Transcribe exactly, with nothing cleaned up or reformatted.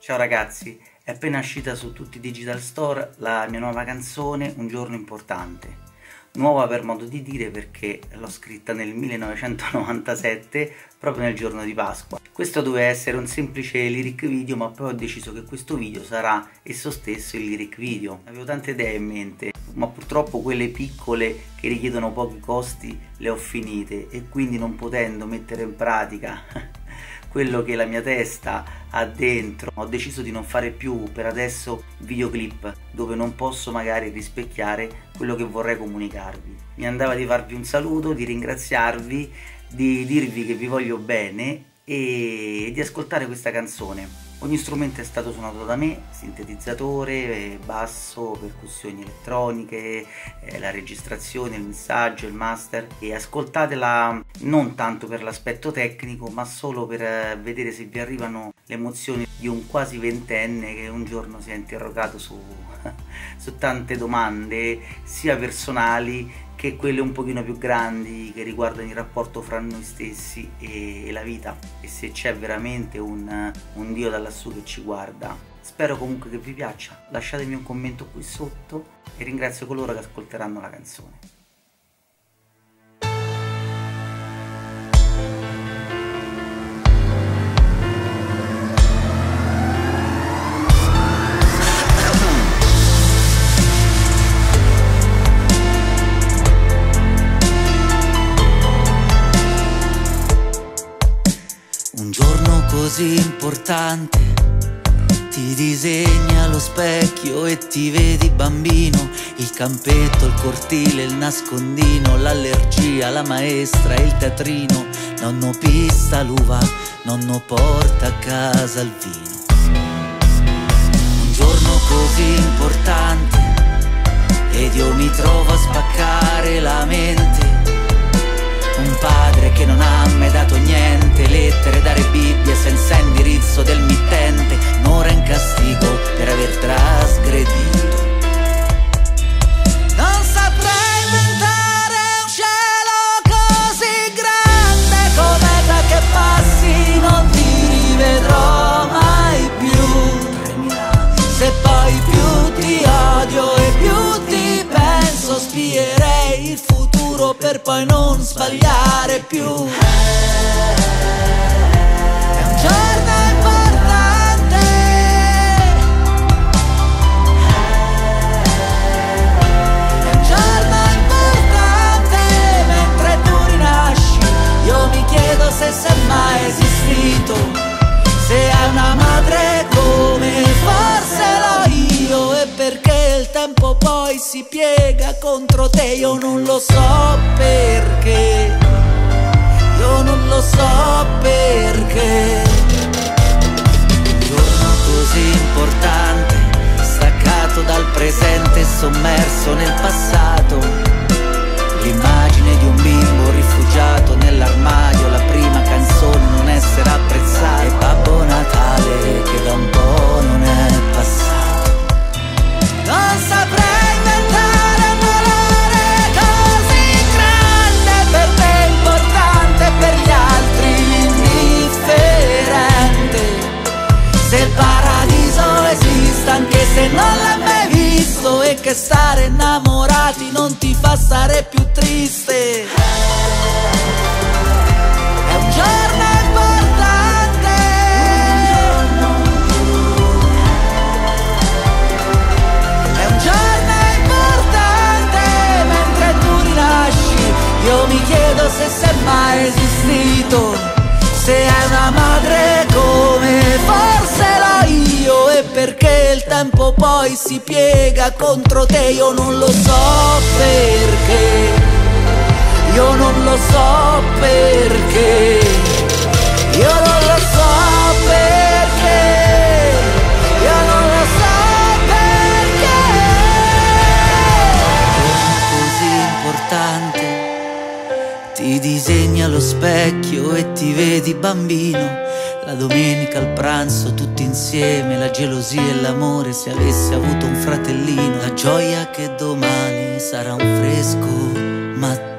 Ciao ragazzi, è appena uscita su tutti i digital store la mia nuova canzone Un giorno importante. Nuova per modo di dire perché l'ho scritta nel millenovecentonovantasette, proprio nel giorno di Pasqua. Questo doveva essere un semplice lyric video, ma poi ho deciso che questo video sarà esso stesso il lyric video. Avevo tante idee in mente, ma purtroppo quelle piccole che richiedono pochi costi le ho finite e quindi non potendo mettere in pratica quello che la mia testa ha dentro, ho deciso di non fare più per adesso videoclip dove non posso magari rispecchiare quello che vorrei comunicarvi. Mi andava di farvi un saluto, di ringraziarvi, di dirvi che vi voglio bene e di ascoltare questa canzone. Ogni strumento è stato suonato da me: sintetizzatore, basso, percussioni elettroniche, eh, la registrazione, il missaggio, il master. E ascoltatela non tanto per l'aspetto tecnico, ma solo per eh, vedere se vi arrivano le emozioni di un quasi ventenne che un giorno si è interrogato su, su tante domande, sia personali che quelle un pochino più grandi, che riguardano il rapporto fra noi stessi e, e la vita, e se c'è veramente un, un Dio da lassù che ci guarda. Spero comunque che vi piaccia, lasciatemi un commento qui sotto e ringrazio coloro che ascolteranno la canzone. Un giorno così importante, ti disegni allo specchio e ti vedi bambino. Il campetto, il cortile, il nascondino, l'allergia, la maestra e il teatrino. Nonno pista l'uva, nonno porta a casa il vino. Un giorno così importante ed io mi trovo a spaccare la mente. Un padre che non ha mai dato niente, lettere, dare Bibbie senza indirizzo del mittente, un'ora in castigo per aver trasgredito. Non saprei inventare un cielo così grande come da che passi non ti rivedrò mai più. Se poi più ti odio e più ti penso, spierei il futuro per poi non sbagliare più. È un giorno importante, è un giorno importante, mentre tu rinasci io mi chiedo se sei mai esistito, se hai una madre come forse l'ho io, e perché il tempo poi si piega contro te. Io non lo so perché, io non lo so perché. Un giorno così importante, staccato dal presente e sommerso nel passato. L'immagine di un bimbo rifugiato nell'armadio, la prima canzone non essere apprezzata, e Babbo Natale che da un po' non è passato. Non saprei inventare un valore così grande, per te importante, per gli altri indifferente. Se il paradiso esiste anche se non l'hai mai visto, e che stare innamorati non ti fa stare più triste. È un giorno importante, è un giorno importante, mentre tu rinasci io mi chiedo se sei mai esistito, se hai una madre come forse l'ho io, e perché il tempo poi si piega contro te. Io non lo so perché, io non lo so perché, io non lo so perché, io non lo so perché. Così importante, ti disegni allo specchio e ti vedi bambino. La domenica al pranzo tutti insieme, la gelosia e l'amore se avessi avuto un fratellino. La gioia che domani sarà un fresco mattino.